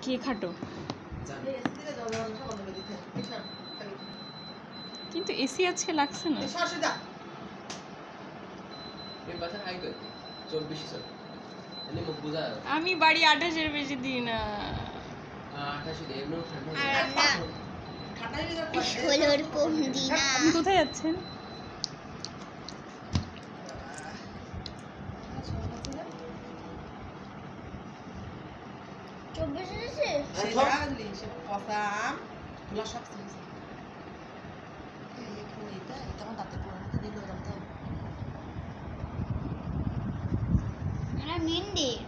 কে খাটো কিন্তু এসি আজকে লাগছে না আমি বাড়ি 28-এর বেশি দিই না। আপনি কোথায় যাচ্ছেন? মেহেন্দি